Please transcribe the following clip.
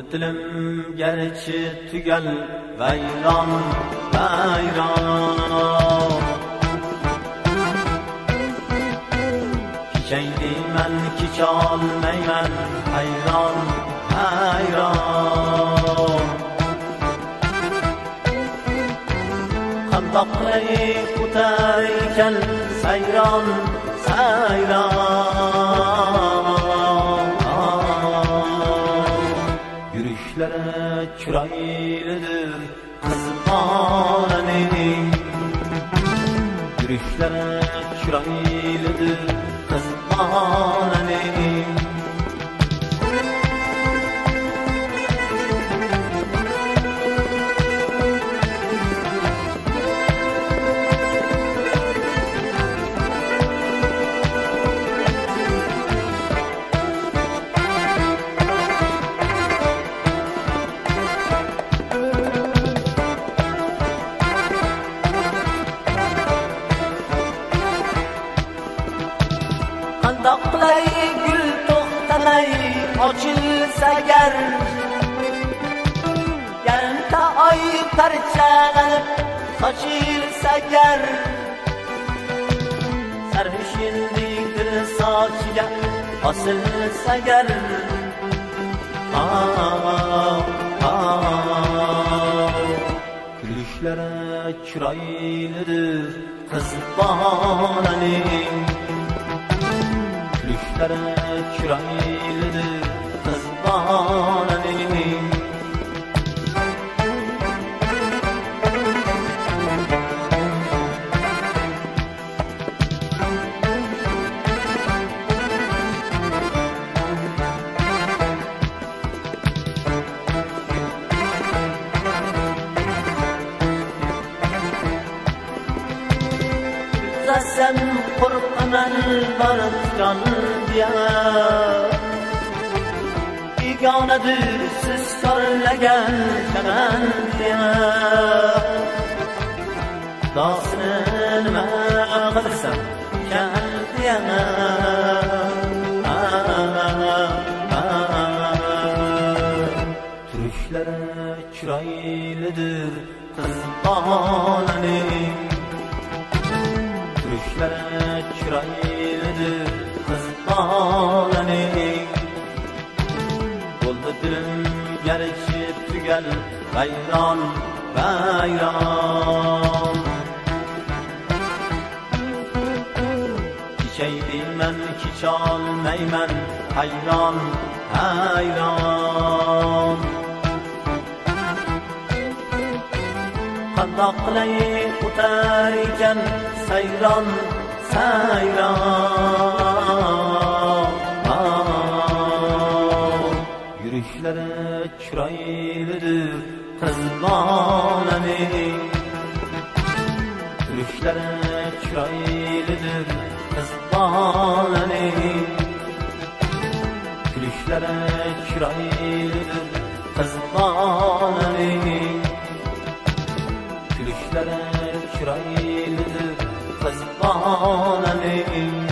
dilim gerçi tügel vayron vayron. Kichaydiman kicholmayman hayron hayron. Qandoqlay o'tar ekan sayron sayron. Yurişlere çıraylıdır kız balaning. Yurişlere çıraylıdır kız balaning. Qandoqlay gul to'xtamay ochilsa gar, yarimta oy parchalanib sochilsa gar. Sarvishindik dil sochiga osilsa gar. Kulishlari chiroylidir qiz bolaning. Kulishlari chiroylidir qiz bolaning. Sen qo'rqaman borgan diye, begonadir siz sorlagan chaman diye. Dostini nima qilsam kal diye. Turishlari chiroylidir qiz bolaning. Kulishlari chiroylidir qiz bolaning. Bo'ldi dilim garchi tugal vayron vayron. Kichaydiman kicholmayman hayron hayron. Qandoqlay o'tar ekan sayron sayron. Yurişlari chiroylidir qiz bolaning. Yurişlari chiroylidir qiz bolaning. Kulishlari chiroylidir qiz bolaning. Kulishlari chiroylidir qiz bolaning.